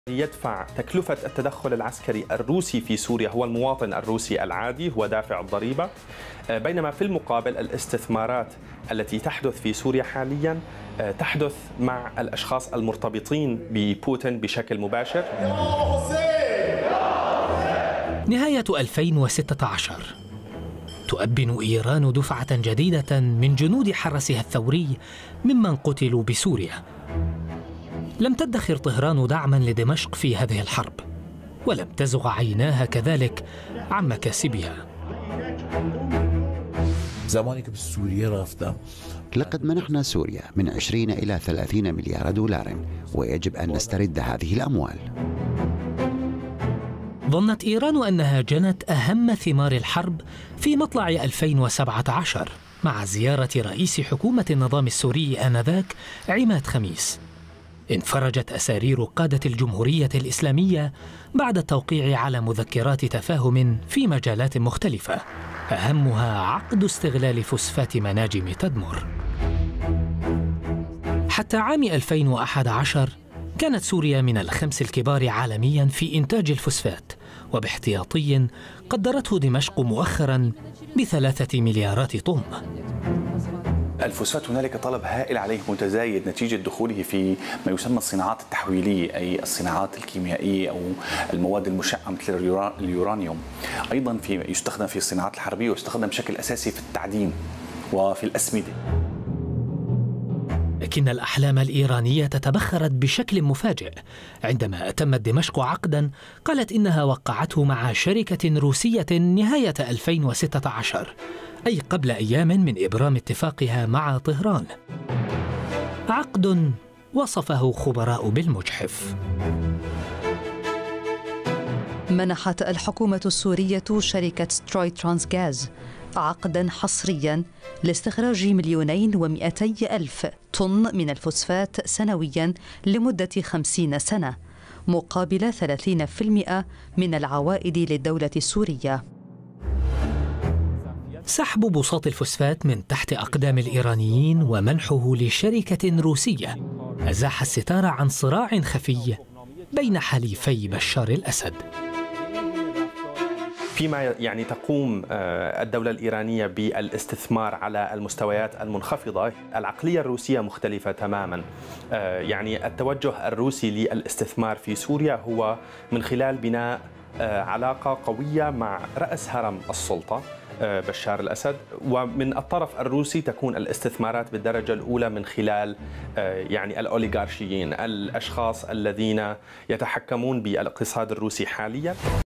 يدفع تكلفة التدخل العسكري الروسي في سوريا هو المواطن الروسي العادي، هو دافع الضريبة، بينما في المقابل الاستثمارات التي تحدث في سوريا حاليا تحدث مع الأشخاص المرتبطين ببوتين بشكل مباشر. نهاية 2016 تؤبن إيران دفعة جديدة من جنود حرسها الثوري ممن قتلوا بسوريا. لم تدخر طهران دعما لدمشق في هذه الحرب، ولم تزغ عيناها كذلك عن مكاسبها. لقد منحنا سوريا من 20 إلى 30 مليار دولار، ويجب أن نسترد هذه الأموال. ظنت إيران أنها جنت أهم ثمار الحرب في مطلع 2017 مع زيارة رئيس حكومة النظام السوري آنذاك عماد خميس. انفرجت أسارير قادة الجمهورية الإسلامية بعد التوقيع على مذكرات تفاهم في مجالات مختلفة، أهمها عقد استغلال فوسفات مناجم تدمر. حتى عام 2011 كانت سوريا من الخمس الكبار عالميا في إنتاج الفوسفات، وباحتياطي قدرته دمشق مؤخرا ب3 مليارات طن. الفوسفات هنالك طلب هائل عليه متزايد نتيجة دخوله في ما يسمى الصناعات التحويلية، أي الصناعات الكيميائية أو المواد المشعة مثل اليورانيوم. أيضا يستخدم في الصناعات الحربية ويستخدم بشكل أساسي في التعدين وفي الأسمدة. لكن الأحلام الإيرانية تبخرت بشكل مفاجئ عندما أتمت دمشق عقدا قالت إنها وقعته مع شركة روسية نهاية 2016، أي قبل أيام من إبرام اتفاقها مع طهران. عقد وصفه خبراء بالمجحف. منحت الحكومة السورية شركة ستروي ترانسغاز عقداً حصرياً لاستخراج 2,200,000 طن من الفوسفات سنوياً لمدة 50 سنة مقابل 30% من العوائد للدولة السورية. سحب بساط الفوسفات من تحت أقدام الإيرانيين ومنحه لشركة روسية أزاح الستار عن صراع خفي بين حليفي بشار الأسد. فيما تقوم الدولة الإيرانية بالاستثمار على المستويات المنخفضة، العقلية الروسية مختلفة تماما. التوجه الروسي للاستثمار في سوريا هو من خلال بناء علاقة قوية مع رأس هرم السلطة بشار الأسد، ومن الطرف الروسي تكون الاستثمارات بالدرجة الأولى من خلال الأوليغارشيين، الأشخاص الذين يتحكمون بالاقتصاد الروسي حاليا.